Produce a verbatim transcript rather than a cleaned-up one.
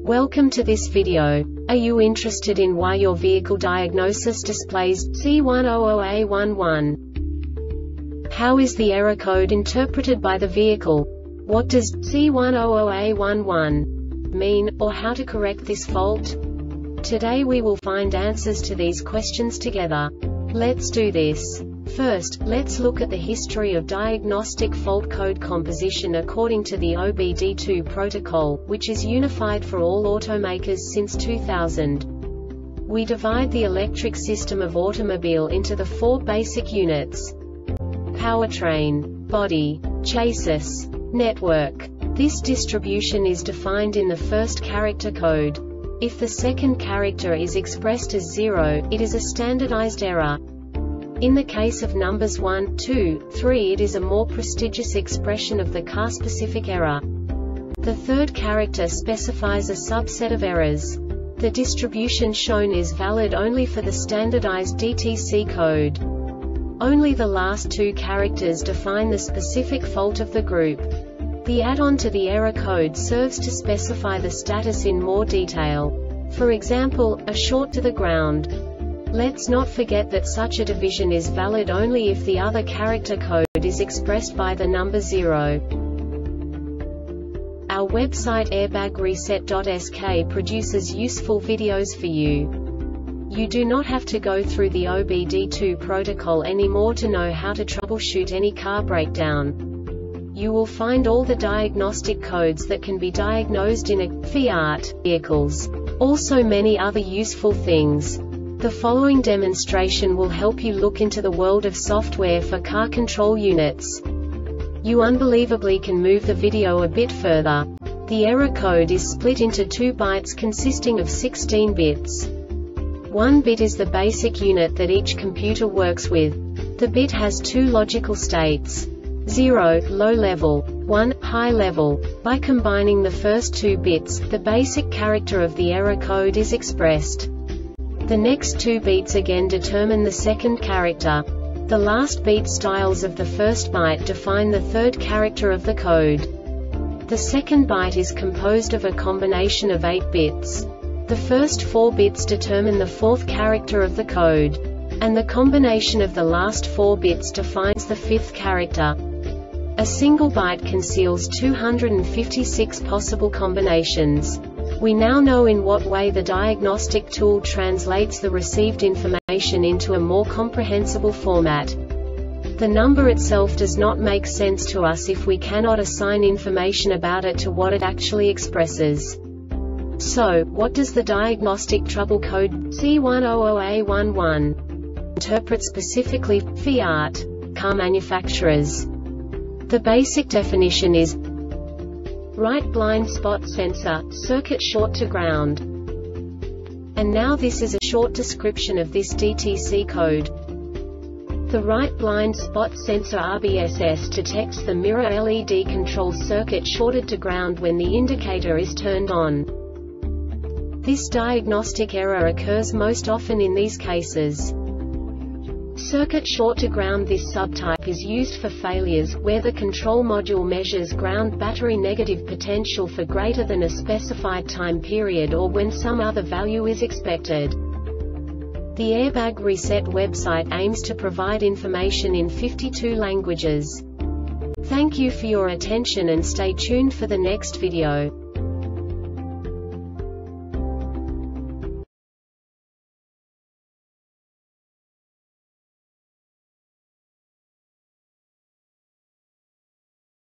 Welcome to this video. Are you interested in why your vehicle diagnosis displays C one hundred A eleven? How is the error code interpreted by the vehicle? What does C one hundred A eleven mean, or how to correct this fault? Today we will find answers to these questions together. Let's do this. First, let's look at the history of diagnostic fault code composition according to the O B D two protocol, which is unified for all automakers since two thousand. We divide the electric system of automobile into the four basic units: powertrain, body, chassis, network. This distribution is defined in the first character code. If the second character is expressed as zero, it is a standardized error. In the case of numbers one, two, three, it is a more prestigious expression of the car-specific error. The third character specifies a subset of errors. The distribution shown is valid only for the standardized D T C code. Only the last two characters define the specific fault of the group. The add-on to the error code serves to specify the status in more detail. For example, a short to the ground. Let's not forget that such a division is valid only if the other character code is expressed by the number zero. Our website airbag reset dot S K produces useful videos for you. You do not have to go through the O B D two protocol anymore to know how to troubleshoot any car breakdown. You will find all the diagnostic codes that can be diagnosed in a Fiat vehicles. Also many other useful things. The following demonstration will help you look into the world of software for car control units. You unbelievably can move the video a bit further. The error code is split into two bytes consisting of sixteen bits. One bit is the basic unit that each computer works with. The bit has two logical states: zero, low level, one, high level. By combining the first two bits, the basic character of the error code is expressed. The next two beats again determine the second character. The last beat styles of the first byte define the third character of the code. The second byte is composed of a combination of eight bits. The first four bits determine the fourth character of the code. And the combination of the last four bits defines the fifth character. A single byte conceals two hundred fifty-six possible combinations. We now know in what way the diagnostic tool translates the received information into a more comprehensible format. The number itself does not make sense to us if we cannot assign information about it to what it actually expresses. So, what does the diagnostic trouble code C one hundred A eleven interpret specifically for Fiat car manufacturers? The basic definition is right blind spot sensor, circuit short to ground. And now this is a short description of this D T C code. The right blind spot sensor R B S S detects the mirror L E D control circuit shorted to ground when the indicator is turned on. This diagnostic error occurs most often in these cases: circuit short to ground. This subtype is used for failures where the control module measures ground battery negative potential for greater than a specified time period or when some other value is expected. The Airbag Reset website aims to provide information in fifty-two languages. Thank you for your attention and stay tuned for the next video.